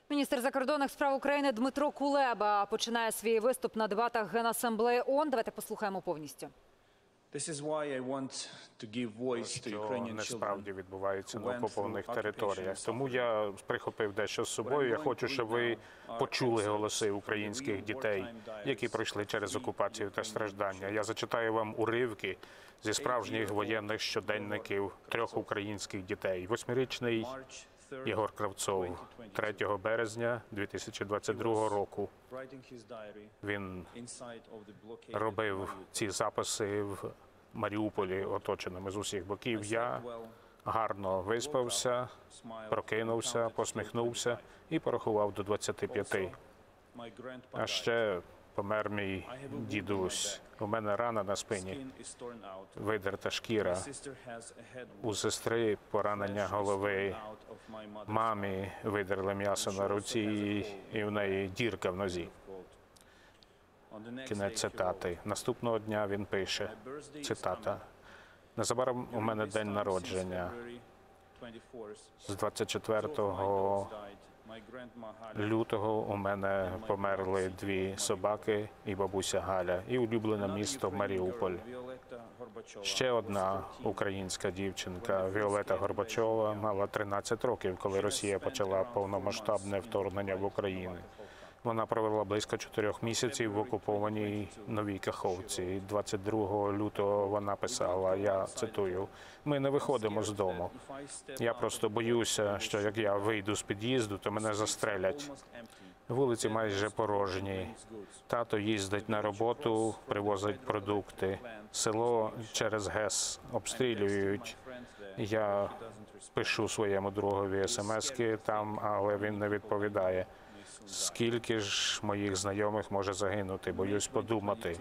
Міністр закордонних справ України Дмитро Кулеба починає свій виступ на дебатах Генасамблеї ООН. Давайте послухаємо повністю. Що насправді відбувається на окупованих територіях. Тому я прихопив дещо з собою. Я хочу, щоб ви почули голоси українських дітей, які пройшли через окупацію та страждання. Я зачитаю вам уривки зі справжніх воєнних щоденників 3 українських дітей. 8-річний Єгор Кравцов 3 березня 2022 року. Він робив ці записи в Маріуполі, оточеними з усіх боків. Я гарно виспався, прокинувся, посміхнувся і порахував до 25. А ще помер мій дідусь. У мене рана на спині, видерта шкіра. У сестри поранення голови. Мамі видерли м'ясо на руці і в неї дірка в нозі. Кінець цитати. Наступного дня він пише, цитата, «Незабаром у мене день народження. З 24 лютого у мене померли 2 собаки і бабуся Галя, і улюблене місто Маріуполь. Ще одна українська дівчинка, Віолета Горбачова, мала 13 років, коли Росія почала повномасштабне вторгнення в Україну. Вона провела близько 4 місяців в окупованій Новій Каховці. 22 лютого вона писала, я цитую, «Ми не виходимо з дому. Я просто боюся, що як я вийду з під'їзду, то мене застрелять. Вулиці майже порожні. Тато їздить на роботу, привозить продукти. Село через ГЕС обстрілюють. Я пишу своєму другові смски там, але він не відповідає. Скільки ж моїх знайомих може загинути? Боюсь подумати».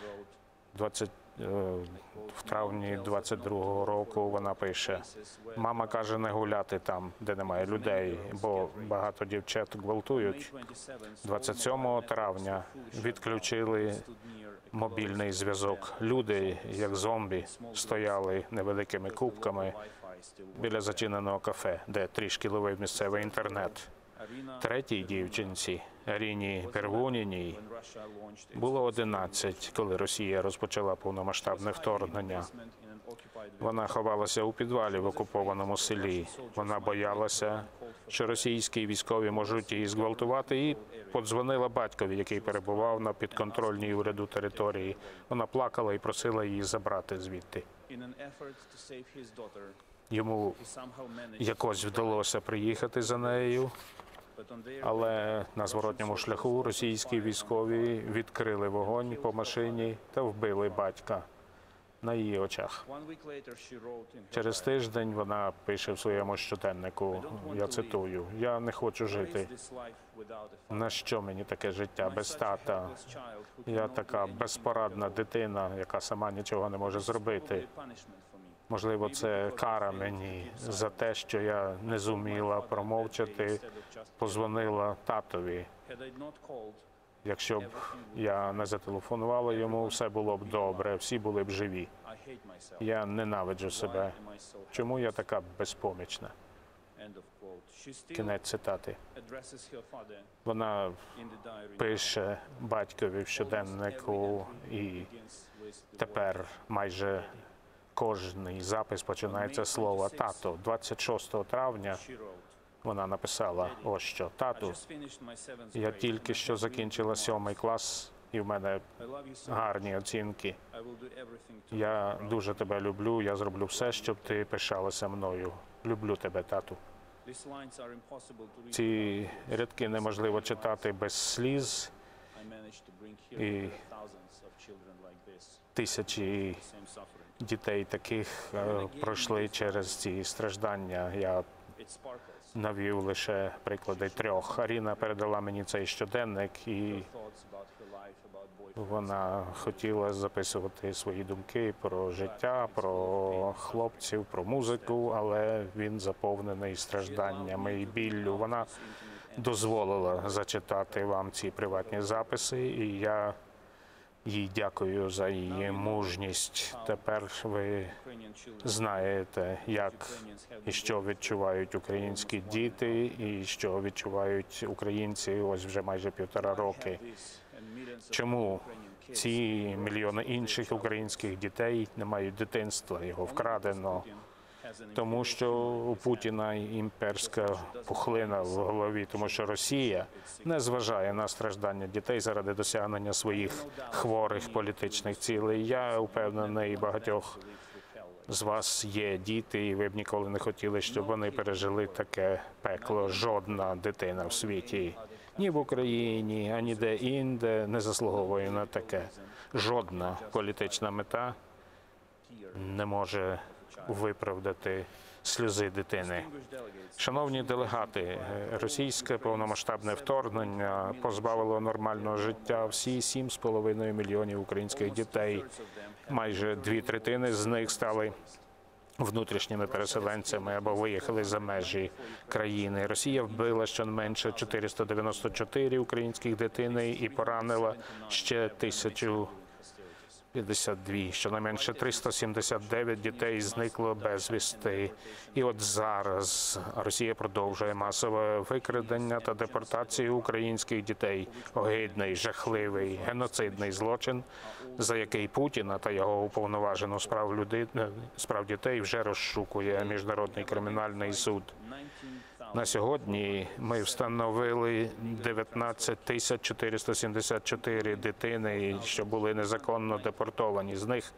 В травні 22-го року вона пише, «Мама каже не гуляти там, де немає людей, бо багато дівчат гвалтують». 27 травня відключили мобільний зв'язок. Люди, як зомбі, стояли невеликими кубками біля зачиненого кафе, де трішки ловив місцевий інтернет. 3-й дівчинці, Аріні Первуніній, було 11, коли Росія розпочала повномасштабне вторгнення. Вона ховалася у підвалі в окупованому селі. Вона боялася, що російські військові можуть її зґвалтувати, і подзвонила батькові, який перебував на підконтрольній уряду території. Вона плакала і просила її забрати звідти. Йому якось вдалося приїхати за нею, але на зворотньому шляху російські військові відкрили вогонь по машині та вбили батька на її очах. Через тиждень вона пише в своєму щоденнику, я цитую, «Я не хочу жити. На що мені таке життя без тата? Я така безпорадна дитина, яка сама нічого не може зробити. Можливо, це кара мені за те, що я не зуміла промовчати, позвонила татові. Якщо б я не зателефонувала йому, все було б добре, всі були б живі. Я ненавиджу себе. Чому я така безпомічна?» Кінець цитати. Вона пише батькові в щоденнику, і тепер майже кожний запис починається з слова «тато». 26 травня вона написала ось що. «Тату, я тільки що закінчила 7 клас, і в мене гарні оцінки. Я дуже тебе люблю, я зроблю все, щоб ти пишалася мною. Люблю тебе, тату». Ці рядки неможливо читати без сліз, і тисячі дітей таких пройшли через ці страждання. Я навів лише приклади 3. Аріна передала мені цей щоденник, і вона хотіла записувати свої думки про життя, про хлопців, про музику, але він заповнений стражданнями і біллю. Вона дозволила зачитати вам ці приватні записи, і їй дякую за її мужність. Тепер ви знаєте, як і що відчувають українські діти, і що відчувають українці ось вже майже 1,5 роки. Чому ці мільйони інших українських дітей не мають дитинства, його вкрадено? Тому що у Путіна імперська пухлина в голові, тому що Росія не зважає на страждання дітей заради досягнення своїх хворих політичних цілей. Я впевнений, багатьох з вас є діти, і ви б ніколи не хотіли, щоб вони пережили таке пекло. Жодна дитина в світі, ні в Україні, ані де-інде не заслуговує на таке. Жодна політична мета не може виправдати сльози дитини. Шановні делегати, російське повномасштабне вторгнення позбавило нормального життя всі 7,5 мільйонів українських дітей. Майже 2/3 з них стали внутрішніми переселенцями або виїхали за межі країни. Росія вбила щонайменше 494 українських дитини і поранила ще 1052. Щонайменше 379 дітей зникло безвісти. І от зараз Росія продовжує масове викрадення та депортацію українських дітей. Огидний, жахливий, геноцидний злочин, за який Путіна та його уповноважену справ дітей вже розшукує Міжнародний кримінальний суд. На сьогодні ми встановили 19 474 дитини, що були незаконно депортовані. З них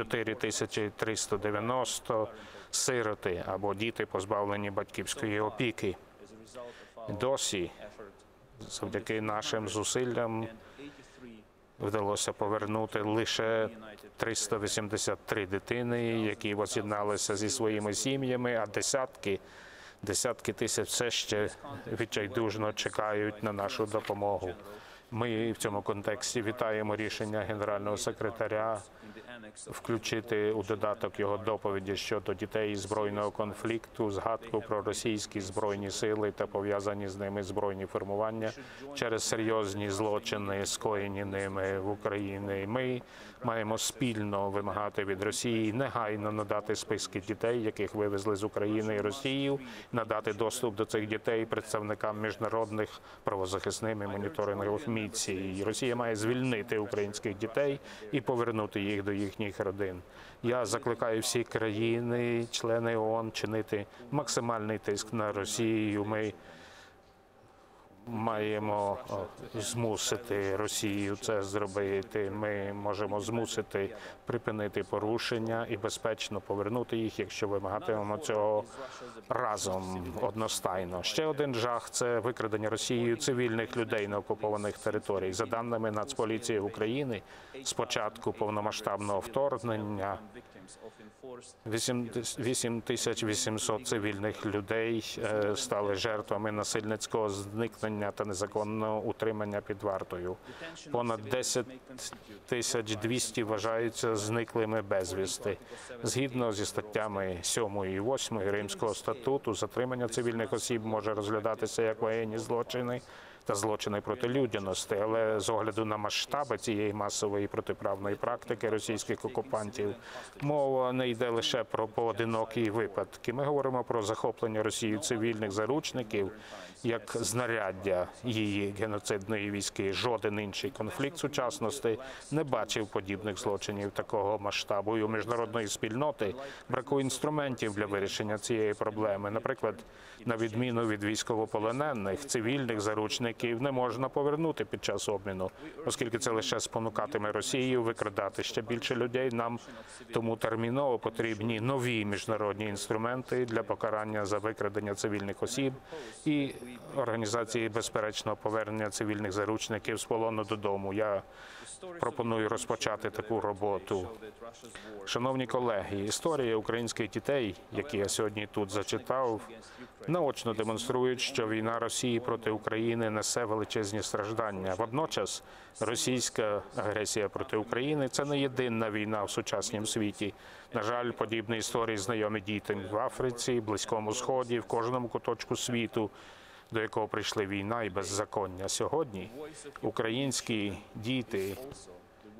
4390 сироти або діти, позбавлені батьківської опіки. Досі, завдяки нашим зусиллям, вдалося повернути лише 383 дитини, які воз'єдналися зі своїми сім'ями, а десятки тисяч все ще відчайдушно чекають на нашу допомогу. Ми в цьому контексті вітаємо рішення генерального секретаря включити у додаток його доповіді щодо дітей збройного конфлікту згадку про російські збройні сили та пов'язані з ними збройні формування через серйозні злочини, скоєні ними в Україні. Ми маємо спільно вимагати від Росії негайно надати списки дітей, яких вивезли з України і Росії, надати доступ до цих дітей представникам міжнародних правозахисних і моніторингових місій. Росія має звільнити українських дітей і повернути їх до їхніх родин. Я закликаю всі країни, члени ООН, чинити максимальний тиск на Росію. Ми маємо змусити Росію це зробити. Ми можемо змусити припинити порушення і безпечно повернути їх, якщо вимагатимемо цього разом, одностайно. Ще один жах – це викрадення Росією цивільних людей на окупованих територіях. За даними Нацполіції України, з початку повномасштабного вторгнення 8800 цивільних людей стали жертвами насильницького зникнення та незаконного утримання під вартою. Понад 10200 вважаються зниклими безвісти. Згідно зі статтями 7 і 8 Римського статуту, затримання цивільних осіб може розглядатися як воєнні злочини та злочини проти людяності, але з огляду на масштаби цієї масової протиправної практики російських окупантів мова не йде лише про поодинокі випадки. Ми говоримо про захоплення Росією цивільних заручників як знаряддя її геноцидної військи. Жоден інший конфлікт сучасності не бачив подібних злочинів такого масштабу. І у міжнародної спільноти бракує інструментів для вирішення цієї проблеми. Наприклад, на відміну від військовополонених, цивільних заручників не можна повернути під час обміну, оскільки це лише спонукатиме Росію викрадати ще більше людей. Нам тому терміново потрібні нові міжнародні інструменти для покарання за викрадення цивільних осіб і організації безперечного повернення цивільних заручників з полону додому. Я пропоную розпочати таку роботу. Шановні колеги, історія українських дітей, які я сьогодні тут зачитав, наочно демонструють, що війна Росії проти України несе величезні страждання. Водночас, російська агресія проти України – це не єдина війна в сучасному світі. На жаль, подібні історії знайомі дітям в Африці, Близькому Сході, в кожному куточку світу, до якого прийшли війна і беззаконня. Сьогодні українські діти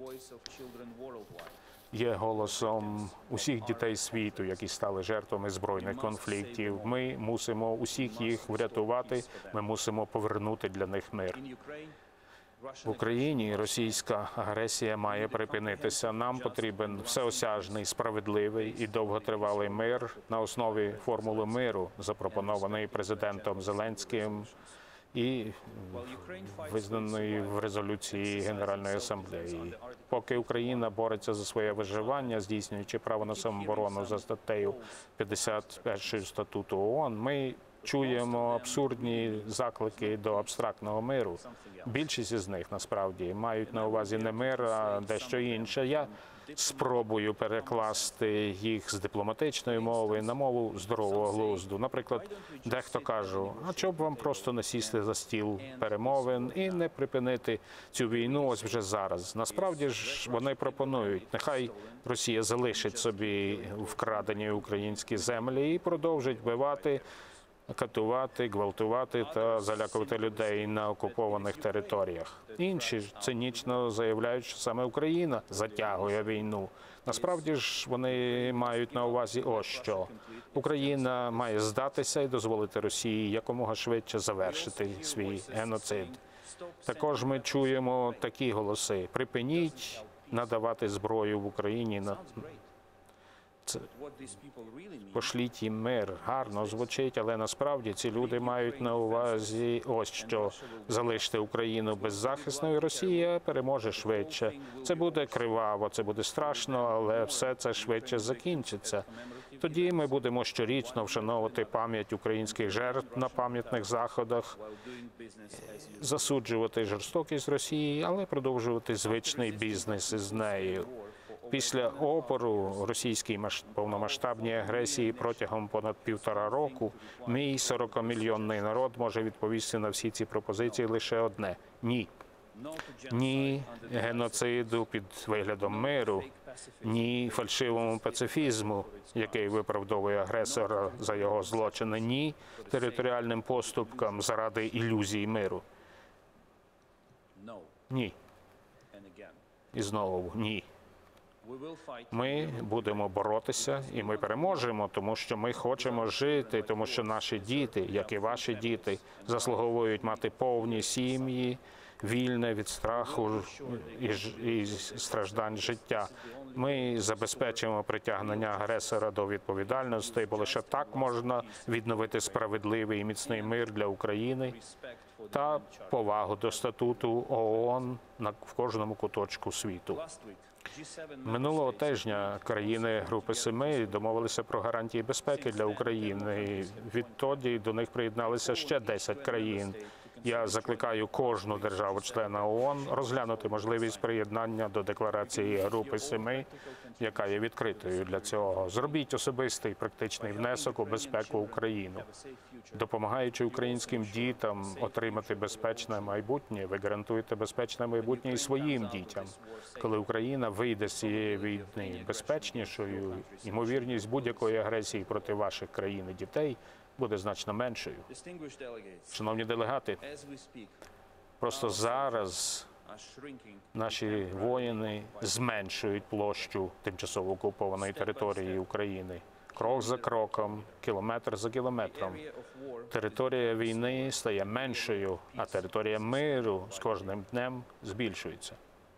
є голосом усіх дітей світу, які стали жертвами збройних конфліктів. Ми мусимо усіх їх врятувати, ми мусимо повернути для них мир. В Україні російська агресія має припинитися. Нам потрібен всеосяжний, справедливий і довготривалий мир на основі формули миру, запропонованої президентом Зеленським і визнаної в резолюції Генеральної асамблеї. Поки Україна бореться за своє виживання, здійснюючи право на самооборону за статтею 51 статуту ООН, ми чуємо абсурдні заклики до абстрактного миру. Більшість із них, насправді, мають на увазі не мир, а дещо інше. Я спробую перекласти їх з дипломатичної мови на мову здорового глузду. Наприклад, дехто каже, а чого б вам просто не сісти за стіл перемовин і не припинити цю війну ось вже зараз. Насправді ж вони пропонують, нехай Росія залишить собі вкрадені українські землі і продовжить вбивати, катувати, гвалтувати та залякувати людей на окупованих територіях. Інші ж цинічно заявляють, що саме Україна затягує війну. Насправді ж вони мають на увазі ось що. Україна має здатися і дозволити Росії якомога швидше завершити свій геноцид. Також ми чуємо такі голоси. Припиніть надавати зброю в Україні. Пошліть їм мир. Гарно звучить, але насправді ці люди мають на увазі ось що. Залиште Україну беззахисною, Росія переможе швидше. Це буде криваво, це буде страшно, але все це швидше закінчиться. Тоді ми будемо щорічно вшановувати пам'ять українських жертв на пам'ятних заходах, засуджувати жорстокість Росії, але продовжувати звичний бізнес із нею. Після опору російській повномасштабній агресії протягом понад 1,5 року мій 40-мільйонний народ може відповісти на всі ці пропозиції лише одне – ні. Ні геноциду під виглядом миру, ні фальшивому пацифізму, який виправдовує агресора за його злочини, ні територіальним поступкам заради ілюзій миру. Ні. І знову ні. Ми будемо боротися і ми переможемо, тому що ми хочемо жити, тому що наші діти, як і ваші діти, заслуговують мати повні сім'ї, вільне від страху і страждань життя. Ми забезпечимо притягнення агресора до відповідальності, бо лише так можна відновити справедливий і міцний мир для України та повагу до статуту ООН в кожному куточку світу. Минулого тижня країни Групи Семи домовилися про гарантії безпеки для України. Відтоді до них приєдналися ще 10 країн. Я закликаю кожну державу-члена ООН розглянути можливість приєднання до декларації Групи Семи, яка є відкритою для цього. Зробіть особистий практичний внесок у безпеку України. Допомагаючи українським дітям отримати безпечне майбутнє, ви гарантуєте безпечне майбутнє і своїм дітям. Коли Україна вийде з цієї війни безпечнішою, ймовірність будь-якої агресії проти ваших країн і дітей буде значно меншою. Шановні делегати, просто зараз наші воїни зменшують площу тимчасово окупованої території України. Крок за кроком, кілометр за кілометром. Територія війни стає меншою, а територія миру з кожним днем збільшується.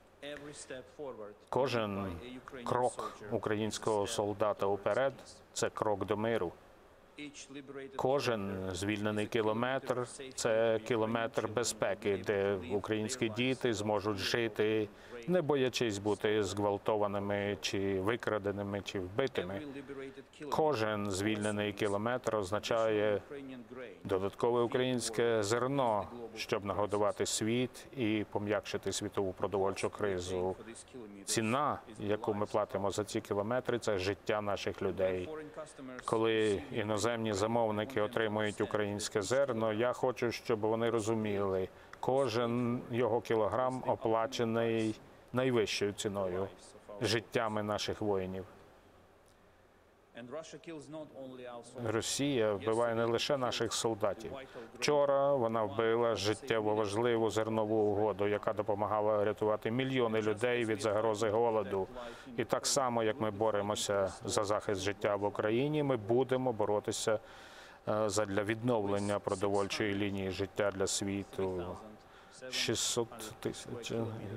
Кожен крок українського солдата уперед – це крок до миру. Кожен звільнений кілометр – це кілометр безпеки, де українські діти зможуть жити, не боячись бути зґвалтованими, чи викраденими, чи вбитими. Кожен звільнений кілометр означає додаткове українське зерно, щоб нагодувати світ і пом'якшити світову продовольчу кризу. Ціна, яку ми платимо за ці кілометри – це життя наших людей. Коли іноземні замовники отримують українське зерно, я хочу, щоб вони розуміли, кожен його кілограм оплачений найвищою ціною – життями наших воїнів. Росія вбиває не лише наших солдатів. Вчора вона вбила життєво важливу зернову угоду, яка допомагала рятувати мільйони людей від загрози голоду. І так само, як ми боремося за захист життя в Україні, ми будемо боротися задля відновлення продовольчої лінії життя для світу. 600 тисяч,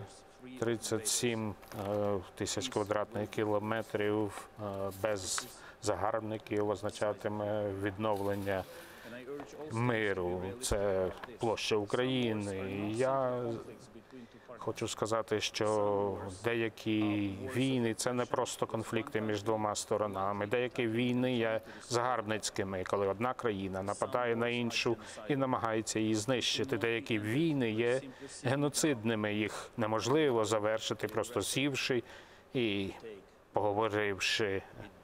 37 тисяч квадратних кілометрів без загарбників означатиме відновлення миру. Це площа України. І я хочу сказати, що деякі війни – це не просто конфлікти між двома сторонами. Деякі війни є загарбницькими, коли одна країна нападає на іншу і намагається її знищити. Деякі війни є геноцидними. Їх неможливо завершити, просто сівши і поговоривши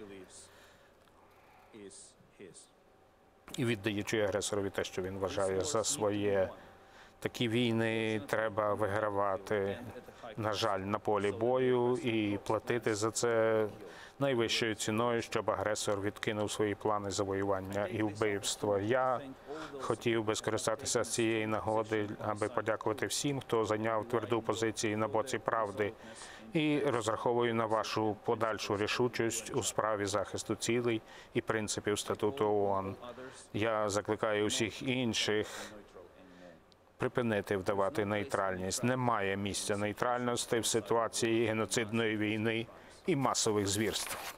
і віддаючи агресорові те, що він вважає за своє. Такі війни треба вигравати, на жаль, на полі бою і платити за це найвищою ціною, щоб агресор відкинув свої плани завоювання і вбивства. Я хотів би скористатися з цієї нагоди, аби подякувати всім, хто зайняв тверду позицію на боці правди, і розраховую на вашу подальшу рішучість у справі захисту цілей і принципів статуту ООН. Я закликаю усіх інших припинити вдавати нейтральність. Немає місця нейтральності в ситуації геноцидної війни і масових звірств.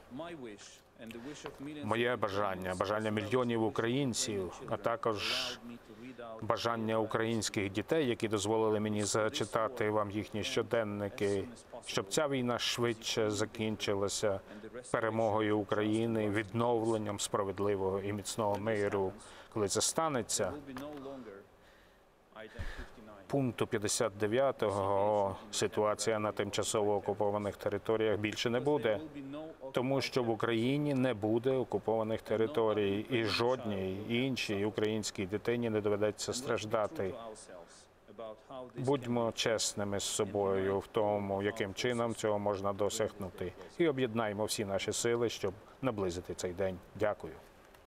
Моє бажання мільйонів українців, а також бажання українських дітей, які дозволили мені зачитати вам їхні щоденники, щоб ця війна швидше закінчилася перемогою України, відновленням справедливого і міцного миру. Коли це станеться, пункту 59-го ситуація на тимчасово окупованих територіях більше не буде, тому що в Україні не буде окупованих територій і жодній іншій українській дитині не доведеться страждати. Будьмо чесними з собою в тому, яким чином цього можна досягнути. І об'єднаймо всі наші сили, щоб наблизити цей день. Дякую.